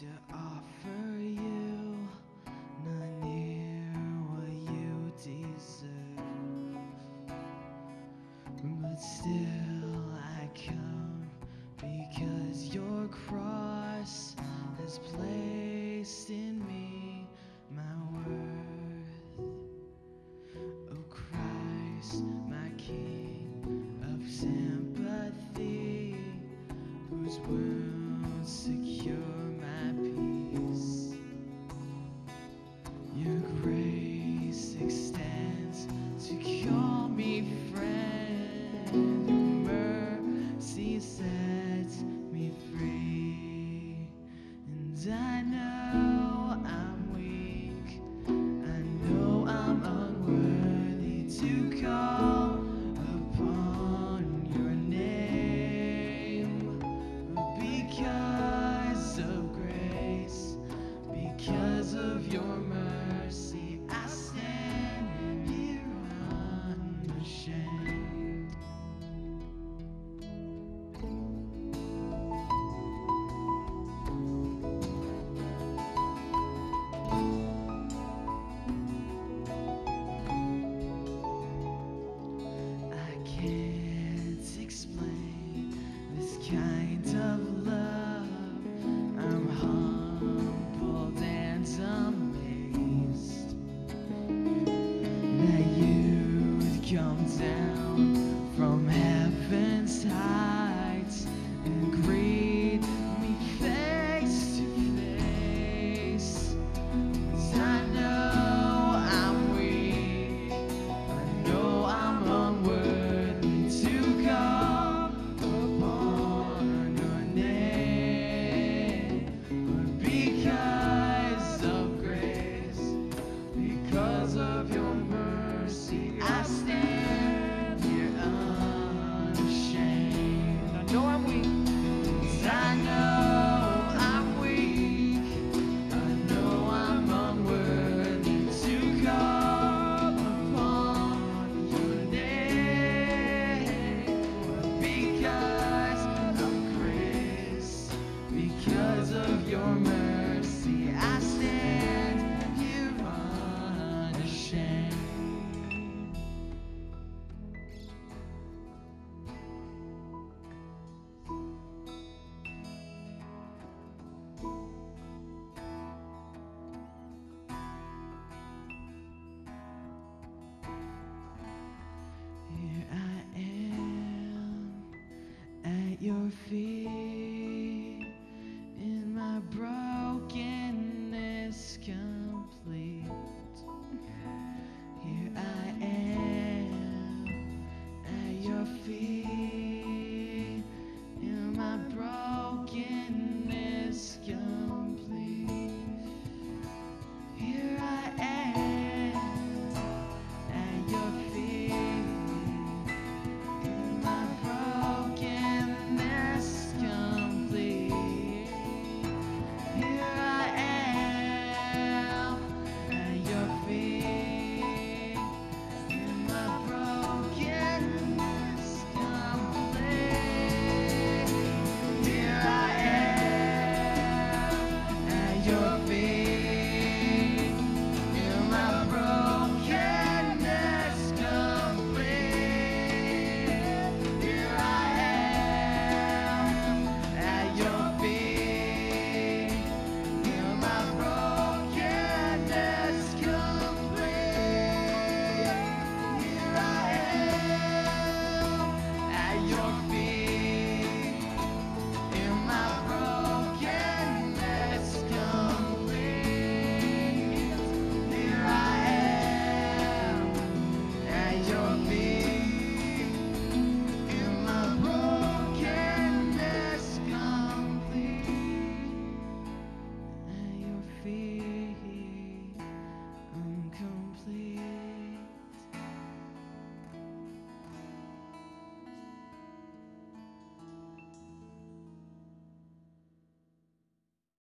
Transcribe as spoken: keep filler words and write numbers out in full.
to offer you, not near what you deserve, but still I come because your cross has placed in me my worth. Oh Christ, my King of sympathy, whose wounds secure my peace. Your grace extends to call me friend. Your mercy sets me free. And I know I'm weak, I know I'm unworthy to call upon your name, but because of grace, because of your mercy, I stand here unashamed. I can't explain this kind of love. I'm humbled and amazed that you'd come down from heaven's heights and greet me face to face. 'Cause I know I'm weak, I know I'm unworthy to call upon your name, but because of grace, because of your mercy, I stand here unashamed. I know I'm weak, 'cause I know I'm weak, I know I'm unworthy to call upon your name, but because of grace, because of your mercy, I stand here unashamed. Here I am at your feet.